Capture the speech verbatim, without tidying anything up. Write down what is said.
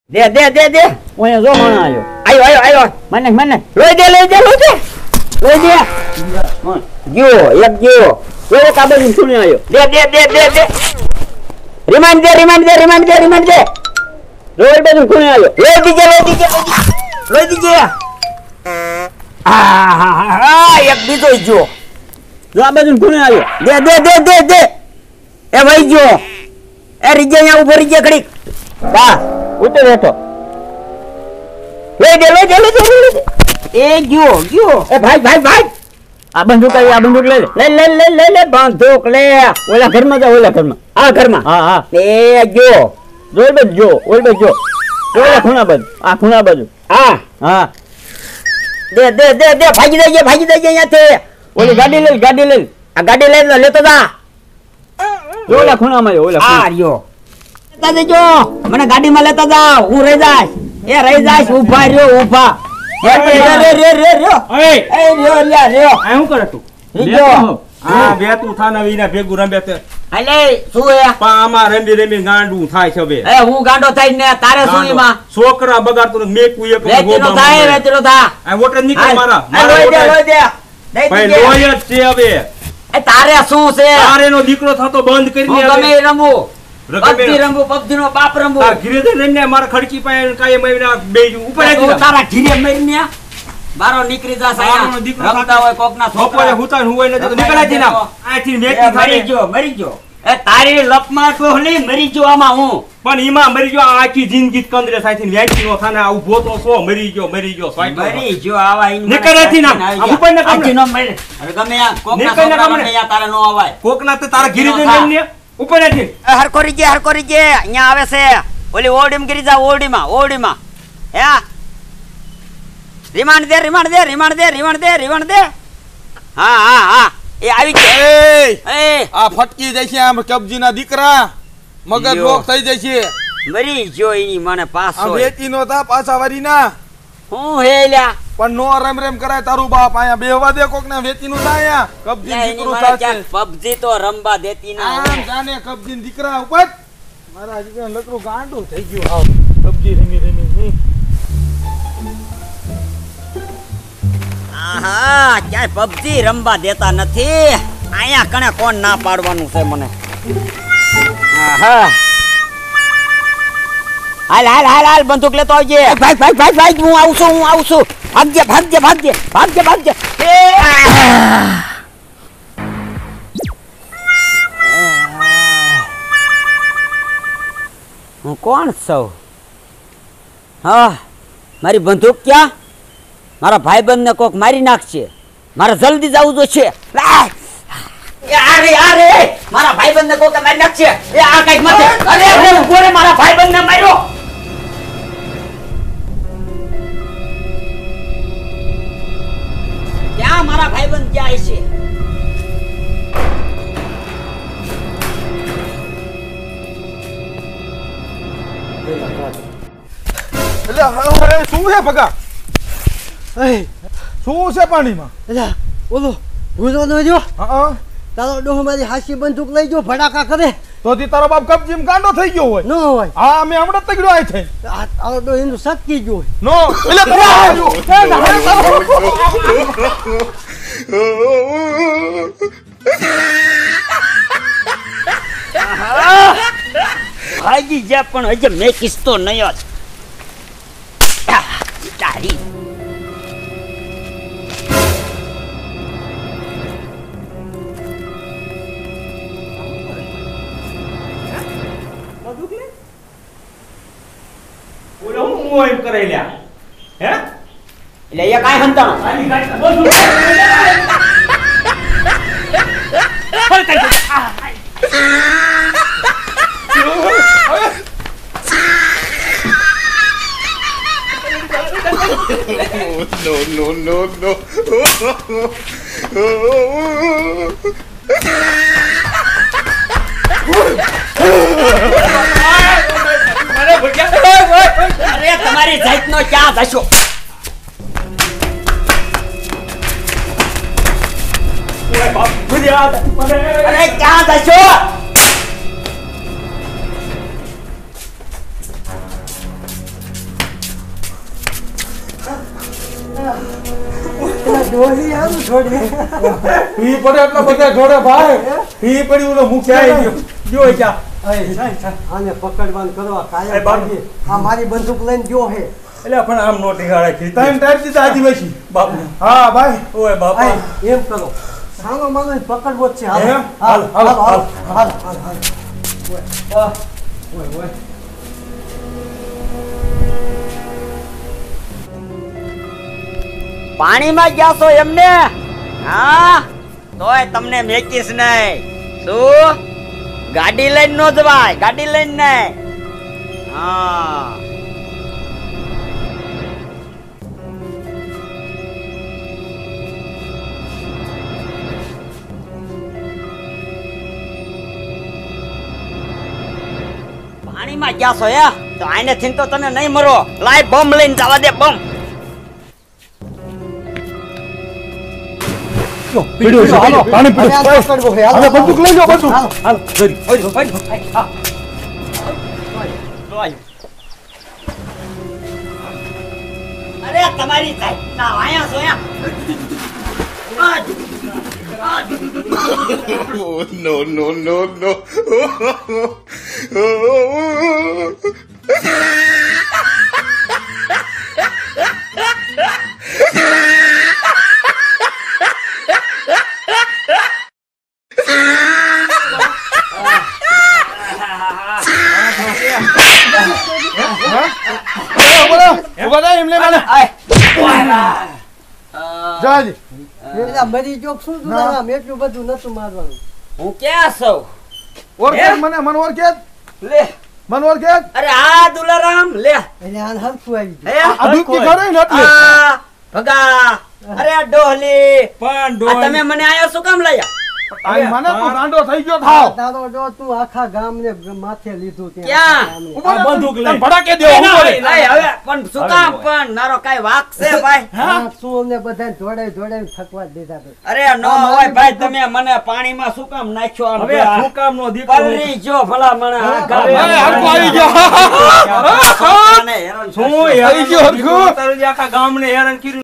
દે દે દે દે ઓય જો માણો આયો આયો આયો આયો મને મને લોઈ દે લોઈ દે લોઈ દે લોઈ દે જો એક જો ઓય કાબે સુણી આયો દે દે દે દે દે રિમાઇન્ડ દે રિમાઇન્ડ દે રિમાઇન્ડ દે રિમાઇન્ડ દે રોડ બાજુ સુણી આયો લોઈ દીજે લોઈ દીજે લોઈ દીજે આ હા હા એક બીજો જો જો આ બાજુ સુણી આયો દે દે દે દે દે એ ભાઈ જો એ રીજે અહીંયા ઉભો રીજે ઘડીક બસ ઉતર બેઠો લોઈ દે લોઈ દે લોઈ દે લોઈ દે એ ગયો ગયો એ ભાઈ ભાઈ ભાઈ આ બંદૂક આવી આ બંદૂક લે લે લે લે લે લે બંદૂક લે ઓલા ઘરમાં જા ઓલા ઘરમાં આ ઘરમાં હા હા એ ગયો જોઈ બજ જો ઓય બજ જો ઓલા ખૂણા બાજુ આ ખૂણા બાજુ હા હા દે દે દે દે ભાગી દઈએ ભાગી દઈએ અહીંયાથી ઓલી ગાડી લે ગાડી લે આ ગાડી લઈને લેતો જા જો ઓલા ખૂણામાં આયો ઓલા આ રહ્યો લેતા દેજો મને ગાડીમાં લેતા જા હું રહી જાઈશ એ રહી જાઈશ ઊભા રહ્યો ઊભા એ રે રે રે રહ્યો એ એ રહ્યો લ્યા રહ્યો આ શું કરે તું રીજો આ બે તું થાના વીના ભેગું રમે તે અલે શું હે પણ આમાં રમી રમી ગાંડું થાય છે બે એ હું ગાંડો થઈ ને તારે શું ઈમાં છોકરા બગાડતું મેકું એક વેચીનો થાય વેચીનો થા આ વોટર નીકળ મારા આ લોઈ દે લોઈ દે દઈ ભાઈ દીજે લોય જ છે હવે એ તારે શું છે તારેનો દીકરો થતો બંધ કરી હું દે ગમે ઈ રમું રગમે. પબજી રમું પબજી નો બાપ રમું તાર ઘીરે દે રમીને મારા ખડકી પાસે કાયમ આવીને બે ઉપર આવી તું જા. તારા ઘીરે મરીને બારો નીકળી જા તારાનો સાયા દીકરો રમતા હોય કોકના બપોરે છોકરા હુતા ને હુવાય ને તો નીકળ આથી ના આથી એ મેકી મરી થાય ગયો મરી ગયો એ તારી લપમાં ટોહલી મરી ગયો આમાં હું પણ ઈમાં મરી ગયો આ આખી જિંદગી કંદરે સાથી વેચી નો થાને આ ઉભો તો સો મરી ગયો મરી ગયો સાઈડ મરી ગયો આવા ઈન નીકળ આથી ના. આ ઉપર ને કામ ને. નો મરે અરે ગમે આ કોકના નીકળ ને છોકરા કામ ને. ગમે યા તારે નો આવાય કોકના તે તારા ઘીરે દે રમીને ઉપર આથી હરકો રીજે હરકો રીજે અહીંયા આવે છે ઓલી ઓરડીમાં ગીરી જા ઓરડીમાં ઓરડીમાં હે રિમાન્ડ દે રિમાન્ડ દે રિમાન્ડ દે રિમાન્ડ દે રિમાન્ડ દે હા હા હા એ આવી ગયો એ એ આ ફટકી જાય છે આમ કબજીના દીકરા મગજ યો. લોક થઈ જાય છે મરી ગયો ઈ મને આ પાછો વેચી નો તા પાછા વારીના હું હે લ્યા પણ નો રમ રમ કરાય તારું બાપ આયા બેહવા દે કોક ને વેચી નું આયા કબજી લ્યા, એની દીકરો મને થાશે ક્યાંક પબજી તો રમવા દેતી ના આમ જાને કબજી દીકરા ઉપર મારા દીકરા લકડું ગાંડું થઈ ગયું હાવ કબજી રમી રમી ની આહા ક્યાંય પબજી રમવા દેતા નથી અહીંયા કણે કોણ ના પાડવાનું છે મને આહા હાલ હાલ હાલ હાલ બંદૂક લેતો આવજે ભાઈ ભાઈ ભાઈ ભાઈ હું આવું છું હું આવું છું ભાગજે ભાગજે ભાગજે ભાગજે ભાગજે એ આહ! હું કોણ છું હા મારી બંદૂક ક્યાં મારા ભાઈબંધને કોક મારી નાખશે મારે જલ્દી જવું તો છે અરે અરે મારા ભાઈબંધને કોક મારી નાખશે એ આ કઈક મતે અરે હું કોને મારા ભાઈબંધને માર્યો ક્યાં મારા ભાઈબંધ ક્યાં છે એટલે હવે શું છે ભગા એ શું છે પાણીમાં એલા ઓલો ભૂલો ન જો હા તારો ડોહ મારી હાસી બંદૂક લઈ જો ભડાકા કરે તો તી તારો બાપ કબજીમાં ગાંડો થઈ ગયો હોય ન હોય હા અમે હમણાં તગડ્યો આય છે આ તારો ડોહ એનું સટકી ગયો હોય. નો એટલે ભાગી જા પણ હજે મેં કિસ્તો નહીં જ તારી ઓલો હું મોય કરાઈ લ્યા હે એટલે એ કાંઈ હંતાણો અરે તમારી જાતનો ક્યાં જશો અરે ક્યાં જશો એલા ડોહી આવું છોડે ઈ પડે એટલા બધા જોડે ભાઈ ઈ પડી ઓલો મુખ્ય ક્યાં ગયો ગયો ક્યાં આને પકડવાનું કરવા એ કાયા બાપ. બાકી આ મારી બંદૂક લઈને ગયો હે એટલે પણ આમ નો ઠીકાડે ખીચી ટાઈમ ટાઈમ દીધા આદિવાસી બાપુ હા ભાઈ ઓય બાપા આય, એમ કરો સાનો માનો ને પકડવો જ છે હાલ એમ? હાલ હાલ, હાલ હાલ, હાલ હાલ હાલ હાલ ઓય ઓય પાણીમાં ગયા છો એમને હા તોય તમને મેકીશ નહીં શું ગાડી લઈને નો જવાય ગાડી લઈને નહીં હા પાણીમાં ગયા છો હે તો આને થી તો તમે નહીં મરો લાય બમ લઈને જવા દે બમ પીડ્યો છે હાલો પાણી હવે આ પીડ્યો પકડવો હે હાલ હવે બંદૂક લઈ જાઓ બંદૂક હાલ હાલ જરી ઓય ઓય હા અરે તમારી સાઈડ ના આયા છો યા no, no, no, no. ઉભા રહો એમને મને જાજી એલા મરી જોક શું તું આમ એટલું બધું નતું મારવાનું હું ક્યાં છું ઓળખે મને મન ઓળખે લે મન ઓળખે અરે આ દુલારામ લે એટલે આને હરખું આવી ગયું હે આ દૂધની ઘરે ને એટલે આ ભગા અરે આ ડોહલી પણ આ ડોહી તમે મને આયા શું કામ લાયા આઈ મને તું ગાંડો થઈ ગયો થાવ તારો જો તું આખા ગામને માથે લીધું ત્યાં ક્યાં? આખા ગામને. ઉભો રહે, બંદૂક તને લઈ. ભડાકે દેવો ના, ઉભો રહે. ના, નહીં હવે પણ શું અરે કામ બોય. પણ મારો કાઈ વાક છે ભાઈ આ શું અમને બધાને દોડાવી દોડાવી થકવા જ દીધા ભાઈ. અરે નો હોય ભાઈ તમે મને પાણીમાં શું કામ નાખ્યો આમ હવે જો આ શું કામ નો દીકરો પલરી જો ભલા મને આ ગામ હવે અરે હરખું આવી ગયો મને હેરાન શું કરશો. હેરાન આવી ગયો હરખું. તારે આખા ગામને હેરાન કર્યું